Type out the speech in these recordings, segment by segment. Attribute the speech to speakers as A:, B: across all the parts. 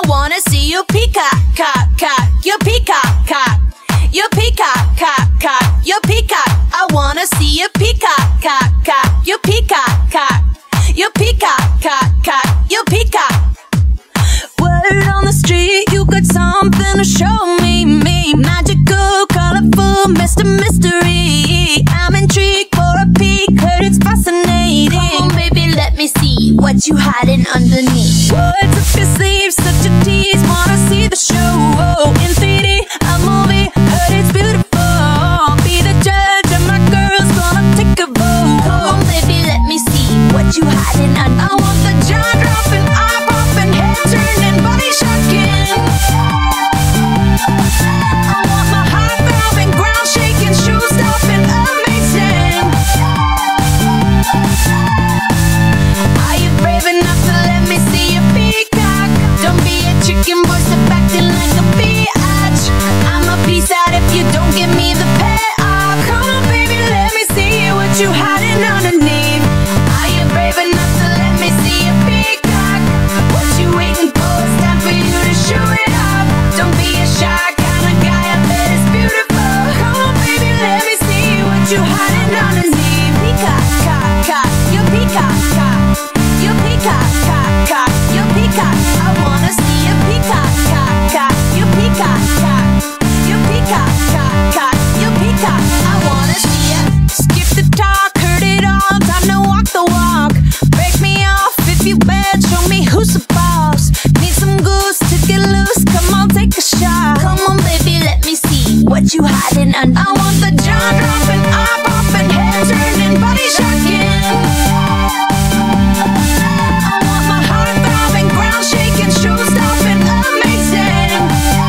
A: wanna see you peacock, cock, cock. You peacock, cock. You peacock, cock, cock. You peacock. I wanna see you peacock, cock, cock. You peacock, cock. You peacock, cock, cock. You peacock. Word on the street, you got something to show me, magical, colorful, Mr. Mystery. I'm intrigued for a peek, heard it's fascinating. Come on, baby, let me see what you hiding underneath. What's up your sleeve, such a tease, wanna see the show in 3D, a movie, heard it's beautiful. Be the judge and my girl's gonna take a vote. Come on, baby, let me see what you hiding under. I want the jaw dropping, eye popping, head turning, body shocking. I want my heart throbbing, ground shaking, shoes stopping, amazing. Are you brave enough to let me see your peacock? Don't be a chicken boy, stop acting like a biatch. I'm a piece out if you don't give me the payoff. Come on, baby, let me see what you hiding underneath. Are you brave enough to let me see your peacock? What you waiting for? It's time for you to show it off. Don't be a shy kind of guy, I bet it's beautiful. Come on, baby, let me see what you hiding underneath. Peacock, cock, cock. You peacock, cock. You peacock, cock, cock. You peacock. I wanna see your peacock, cock, cock. You peacock, cock. You peacock, cock, cock. You peacock. I wanna see ya. Skip the talk, heard it all, time to walk the walk. Break me off if you bet, show me who's the boss. Need some goose to get loose, come on, take a shot. Come on, baby, let me see what you hiding under. I want the jaw dropping, eye popping, head turning, body shocking. I want my heart throbbing, ground shaking, shoes stopping, amazing.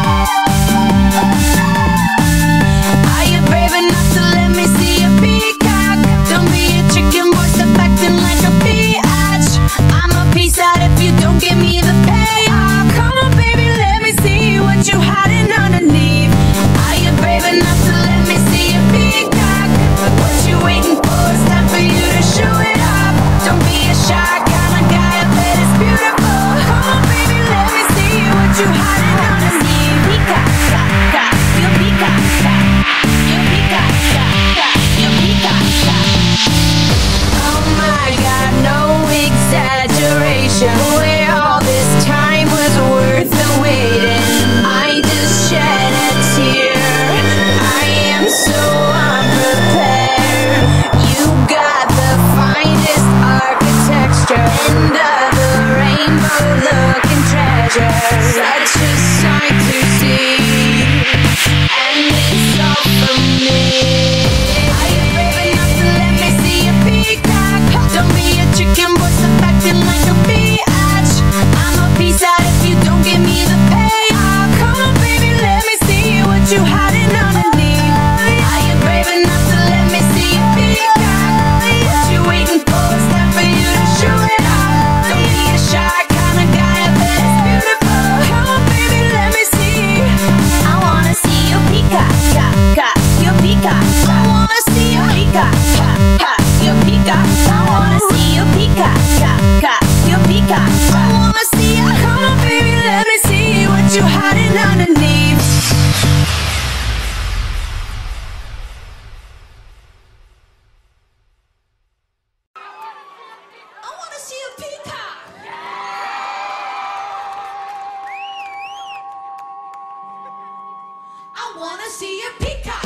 A: Are you brave enough to let me see your peacock? Don't be a chicken boy, stop acting like a biatch. I'm a piece out if you don't give me the payoff. Come on, baby, let me see what you hiding underneath. Are you brave enough to let me see your peacock? What you waiting for? It's time for you to show it off. Don't be a shy kind of guy, I bet it's beautiful. Come on, baby, let me see what you hiding underneath. Peacock, cock, cock. You peacock, cock. You peacock, cock, cock. You peacock, cock. Oh my God, no exaggeration. Boy, all this time was worth the waiting. I just shed a tear. I am so unprepared. You got the finest architecture, end of the rainbow looking treasure. Such a sight to see, and it's all for me. Are you brave enough to let me see your peacock? Don't be a chicken boy, stop acting like a biatch. I'm a piece out if you don't give me the payoff. Come on, baby, let me see what you hiding underneath. Are you brave enough to let me see your peacock? What you waiting for? It's time for you to show it off. Don't be a shy kind of guy, I bet it's beautiful. Come on, baby, let me see. I wanna see your peacock, cock, cock. Your peacock. I wanna see your peacock, cock, cock. Your peacock. I wanna see your peacock, cock, cock. Your peacock. I wanna see ya. Come on, baby, let me see what you hiding underneath. I wanna see your peacock. I wanna see your peacock.